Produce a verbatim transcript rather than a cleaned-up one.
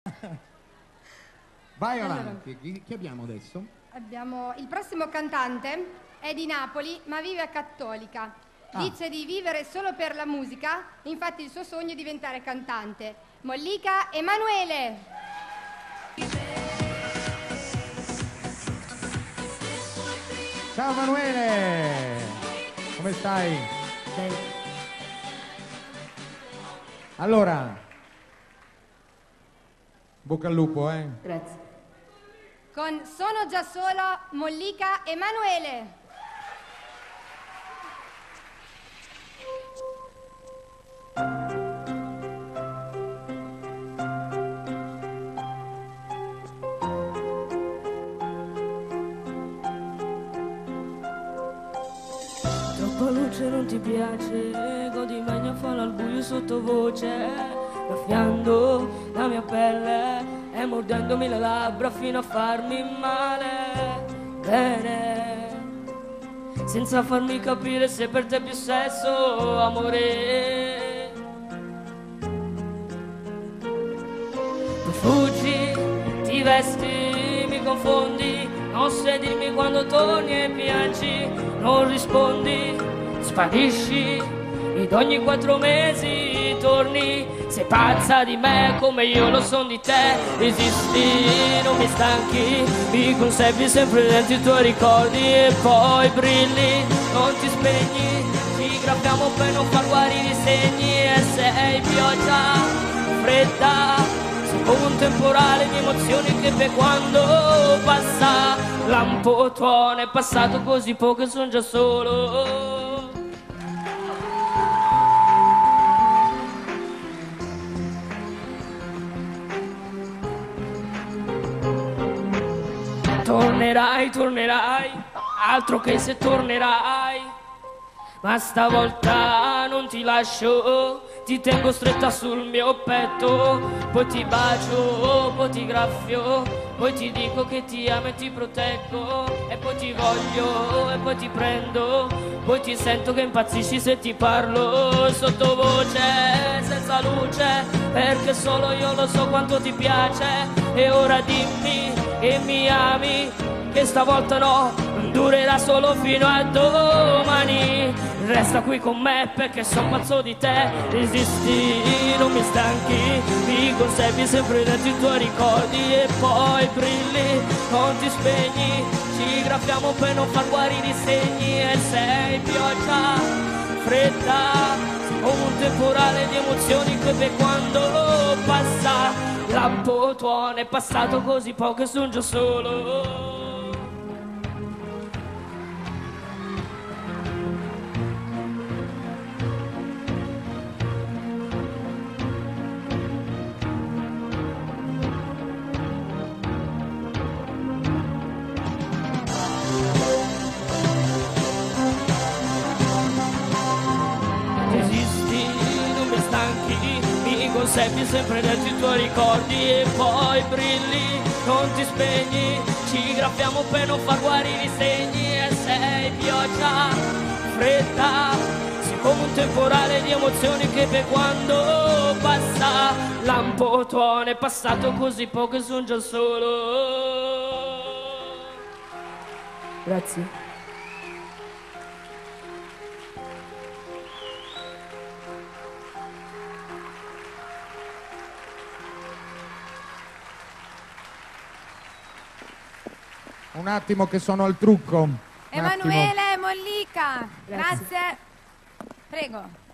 Vai avanti, allora, chi, chi abbiamo adesso? Abbiamo il prossimo cantante, è di Napoli ma vive a Cattolica. Ah. Dice di vivere solo per la musica, infatti il suo sogno è diventare cantante. Mollica Emanuele. Ciao Emanuele, come stai? Bene. Allora, bocca al lupo, eh? Grazie. Con Sono già sola, Mollica Emanuele. Troppa luce non ti piace, godi meglio farlo al buio sottovoce, graffiando la mia pelle e mordendomi le labbra fino a farmi male. Bene, senza farmi capire se per te è più sesso o amore. Tu fuggi, ti vesti, mi confondi, non sai dirmi quando torni e piangi, non rispondi, sparisci, ed ogni quattro mesi torni. Sei pazza di me come io lo son di te. Esisti, non mi stanchi, mi conservi sempre dentro i tuoi ricordi e poi brilli, non ti spegni. Ci graffiamo per non far guarire i segni e sei pioggia fredda, sei come un temporale di emozioni che per quando passa. Lampo tuono, è passato così poco e son già solo. Tornerai, tornerai, altro che se tornerai, ma stavolta non ti lascio, ti tengo stretta sul mio petto, poi ti bacio, poi ti graffio, poi ti dico che ti amo e ti proteggo, e poi ti voglio, e poi ti prendo, poi ti sento che impazzisci se ti parlo sottovoce, senza luce, perché solo io lo so quanto ti piace. E ora dimmi che mi ami, che stavolta no, non durerà solo fino a domani. Resta qui con me perché son pazzo di te. Resisti, non mi stanchi, mi conservi sempre dentro i tuoi ricordi e poi brilli, non ti spegni. Ci graffiamo per non far guarire i segni e sei pioggia fredda, sei come un temporale di emozioni che per quando passa. Lampo tuono, è passato così poco e son già solo. Esisti, non mi stanchi, mi conservi sempre dentro i tuoi ricordi e poi brilli, non ti spegni. Ci graffiamo per non far guarire i segni e sei pioggia fredda, sei come un temporale di emozioni che per quando passa. Lampo tuono, è passato così poco e son già solo. Grazie. Un attimo che sono al trucco. Emanuele Mollica, grazie. Prego.